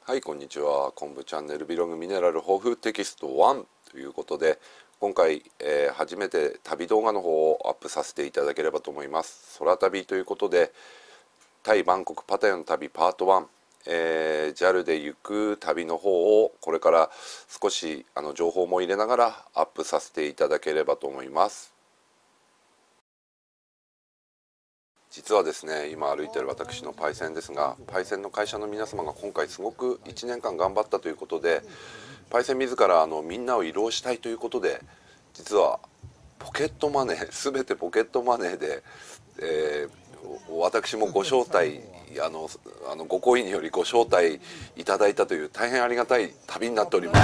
はい、こんにちは。昆布チャンネルビログミネラル豊富テキスト1ということで、今回、初めて旅動画の方をアップさせていただければと思います。空旅ということで、タイ・バンコク・パタヤの旅パート1、JAL で行く旅の方をこれから少し情報も入れながらアップさせていただければと思います。実はですね、今歩いている私のパイセンですが、パイセンの会社の皆様が今回すごく1年間頑張ったということで、パイセン自らみんなを慰労したいということで、実はポケットマネー、全てポケットマネーで、私もご招待ご好意によりご招待いただいたという大変ありがたい旅になっております。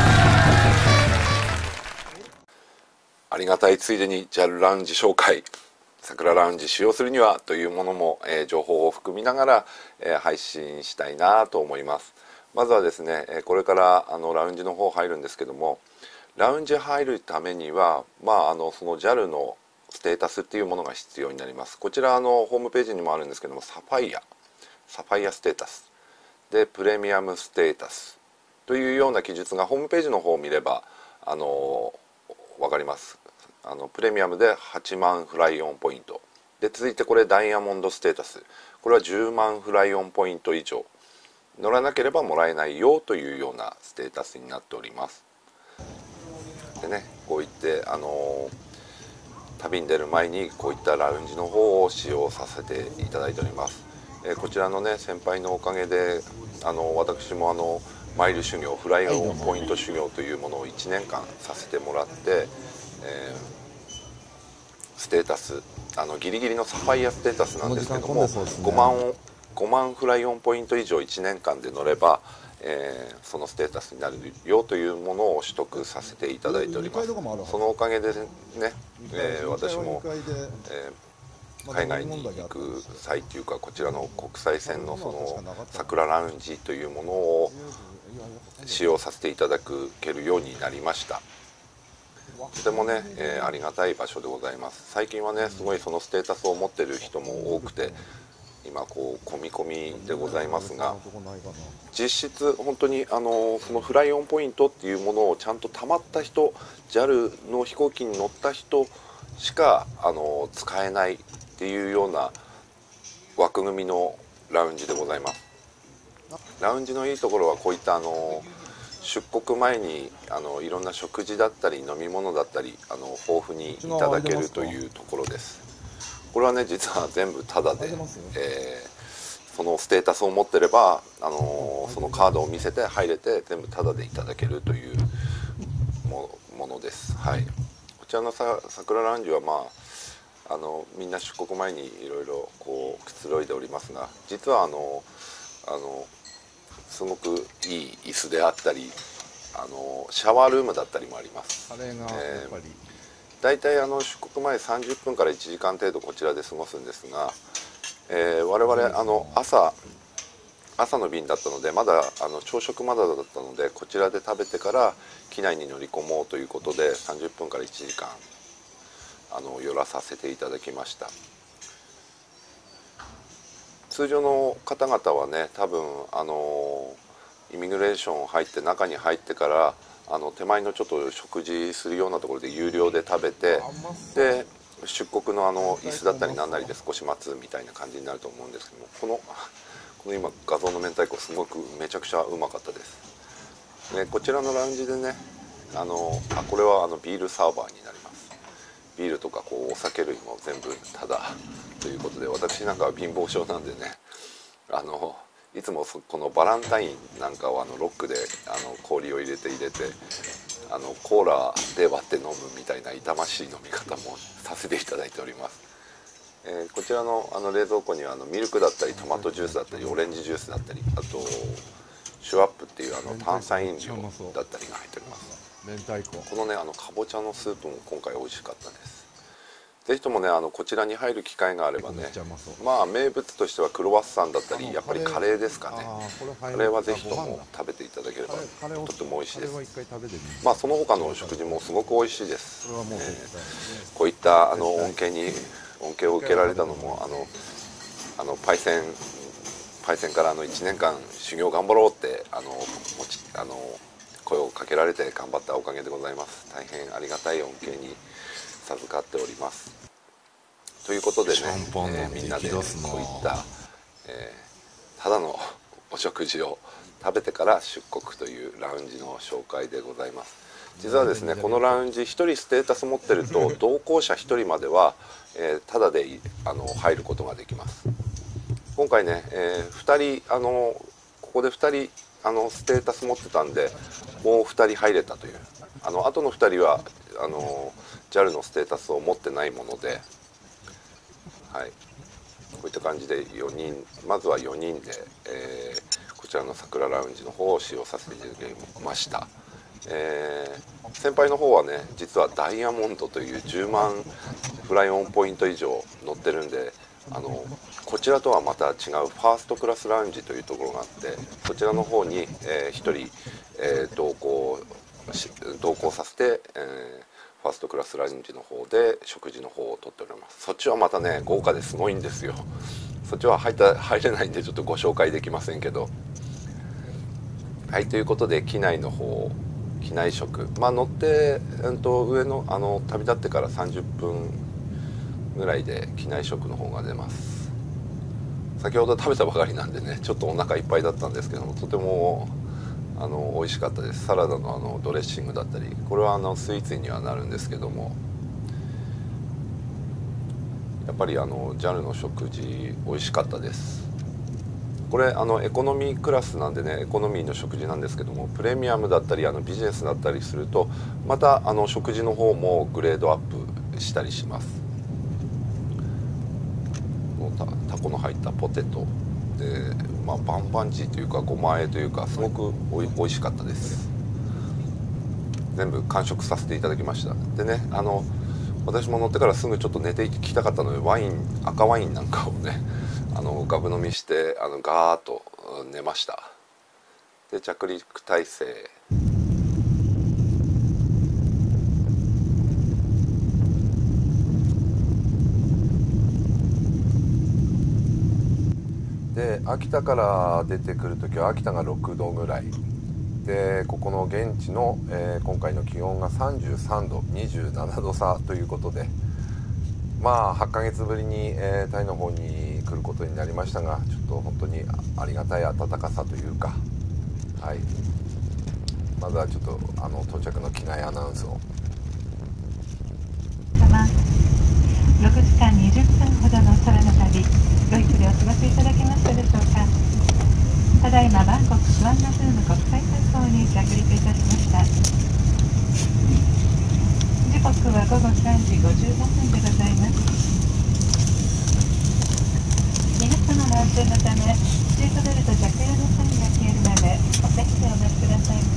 ありがたいついでに JAL ラウンジ紹介、桜ラウンジ使用するにはというものも、情報を含みながら、配信したいなと思います。まずはですね、これからラウンジの方入るんですけども、ラウンジ入るためには、その JAL のステータスっていうものが必要になります。こちらホームページにもあるんですけども、サファイアステータスでプレミアムステータスというような記述がホームページの方を見れば分かります。プレミアムで8万フライオンポイントで、続いてこれダイヤモンドステータス、これは10万フライオンポイント以上乗らなければもらえないよというようなステータスになっております。でね、こういって旅に出る前にこういったラウンジの方を使用させていただいております。こちらのね先輩のおかげで私もマイル修行、フライオンポイント修行というものを1年間させてもらって、ステータスギリギリのサファイアステータスなんですけども、5万フライオンポイント以上1年間で乗れば、そのステータスになるよというものを取得させていただいております。そのおかげでね、私も、海外に行く際というか、こちらの国際線のその桜ラウンジというものを使用させていただけるようになりました。とてもね、ありがたい場所でございます。最近はねすごいそのステータスを持っている人も多くて、今こう込み込みでございますが、実質本当にそのフライオンポイントっていうものをちゃんとたまった人、 JAL の飛行機に乗った人しか使えないっていうような枠組みのラウンジでございます。ラウンジのいいところはこういった出国前にいろんな食事だったり飲み物だったり豊富にいただけるというところです。これはね実は全部タダで、そのステータスを持ってればそのカードを見せて入れて全部タダでいただけるというものです。はい、こちらの桜ラウンジはみんな出国前にいろいろこうくつろいでおりますが、実はすごくいい椅子であったりシャワールームだったりもあります。だいたい出国前30分から1時間程度こちらで過ごすんですが、我々朝の便だったのでまだ朝食まだだったので、こちらで食べてから機内に乗り込もうということで30分から1時間寄らさせていただきました。通常の方々はね多分イミグレーション入って中に入ってから手前のちょっと食事するようなところで有料で食べて、で出国の椅子だったりなんなりで少し待つみたいな感じになると思うんですけども、この今画像の明太子すごくめちゃくちゃうまかったです。でこちらのラウンジでねこれはビールサーバーになります。ビールとかこうお酒類も全部タダということで、私なんかは貧乏症なんでねいつもこのバランタインなんかをロックで氷を入れてコーラで割って飲むみたいな痛ましい飲み方もさせていただいております。こちらの冷蔵庫にはミルクだったりトマトジュースだったりオレンジジュースだったり、あとシュワップっていう炭酸飲料だったりが入っております。このねかぼちゃのスープも今回美味しかったです。ぜひともねこちらに入る機会があればね、名物としてはクロワッサンだったりやっぱりカレーですかね。カレーはぜひとも食べていただければとても美味しいです。その他の食事もすごく美味しいです。こういった恩恵を受けられたのもパイセパイセンから1年間修行頑張ろうって声をかけられて頑張ったおかげでございます。大変ありがたい恩恵に授かっております。ということでね、みんなでこういった、ただのお食事を食べてから出国というラウンジの紹介でございます。実はですね、このラウンジ1人ステータス持ってると同行者1人までは、タダで入ることができます。今回ね、2人ここで2人ステータス持ってたんで、もう2人入れたという、あとの2人はJAL のステータスを持ってないもので、はい、こういった感じでまずは4人で、こちらの桜ラウンジの方を使用させていただきました。先輩の方はね、実はダイヤモンドという10万フライオンポイント以上乗ってるんで、こちらとはまた違うファーストクラスラウンジというところがあって、そちらの方に、1人、同行させて、ファーストクラスラウンジの方で食事の方をとっております。そっちはまたね豪華ですごいんですよ。そっちは入れないんでちょっとご紹介できませんけど、はい、ということで機内の方、機内食、乗って、上の旅立ってから30分ぐらいで機内食の方が出ます。先ほど食べたばかりなんでね、ちょっとお腹いっぱいだったんですけども、とても美味しかったです。サラダのドレッシングだったり、これはスイーツにはなるんですけども、やっぱりJAL の食事美味しかったです。これエコノミークラスなんでね、エコノミーの食事なんですけども、プレミアムだったりビジネスだったりするとまた食事の方もグレードアップしたりします。タコの入ったポテトで、バンバンジーというかごま和えというか、すごく美味しかったです。全部完食させていただきました。でね、私も乗ってからすぐちょっと寝てきたかったので、赤ワインなんかをねガブ飲みしてガーッと寝ました。で着陸態勢、で秋田から出てくる時は秋田が6度ぐらいで、ここの現地の、今回の気温が33度27度差ということで、8ヶ月ぶりに、タイの方に来ることになりましたが、ちょっと本当にありがたい暖かさというか、はい、まずはちょっと到着の機内アナウンスを。 6時間20分ほどの空の旅、ドイツでお過ごしいただけましたでしょうか。ただいまバンコクスワンナプーム国際空港に着陸いたしました。時刻は午後3時55分でございます。皆様の安全のためシートベルト着用のサインが消えるまでお席でお待ちください。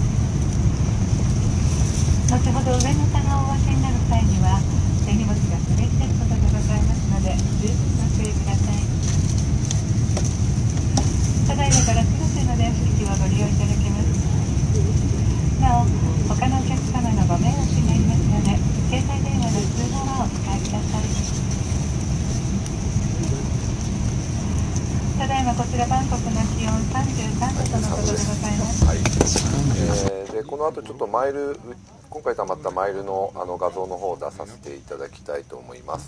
後ほど上の棚をお分けになる際には手荷物が滑り出ることでございますので、十分ご注意ください。ただいまからすべての電子機器をご利用いただけます。なお、他のお客様のご迷惑になりますので、携帯電話の通話はお使いください。ただいまこちらバンコクの気温33度とのことでございます。 はい、でこの後ちょっと今回たまったマイルの画像の方を出させていただきたいと思います。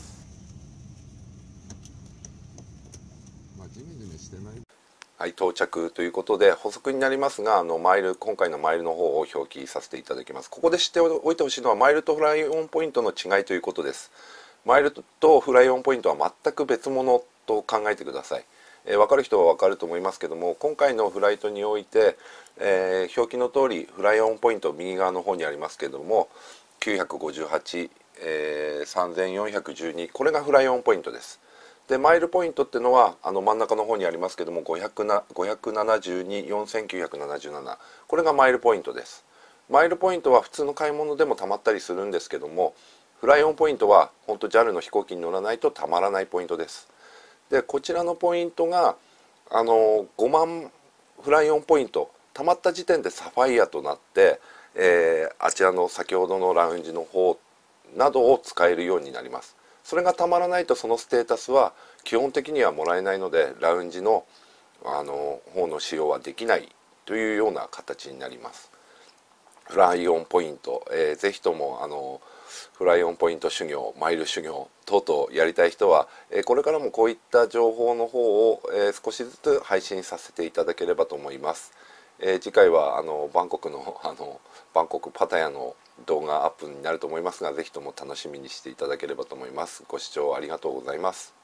はい、到着ということで補足になりますが、今回のマイルの方を表記させていただきます。ここで知っておいてほしいのは、マイルとフライオンポイントの違いということです。マイルとフライオンポイントは全く別物と考えてください。分かる人は分かると思いますけども、今回のフライトにおいて、表記の通りフライオンポイント右側の方にありますけども、958、3412、これがフライオンポイントです。でマイルポイントっていうのは真ん中の方にありますけども、572、4977、これがマイルポイントです。マイルポイントは普通の買い物でも貯まったりするんですけども、フライオンポイントは本当 JAL の飛行機に乗らないとたまらないポイントです。でこちらのポイントが5万フライオンポイントたまった時点でサファイアとなって、あちらの先ほどのラウンジの方などを使えるようになります。それがたまらないとそのステータスは基本的にはもらえないので、ラウンジの方の使用はできないというような形になります。フライオンポイント、ぜひともフライオンポイント修行、マイル修行等々やりたい人は、これからもこういった情報の方を、少しずつ配信させていただければと思います。次回はバンコクのバンコクパタヤの動画アップになると思いますが、ぜひとも楽しみにしていただければと思います。ご視聴ありがとうございます。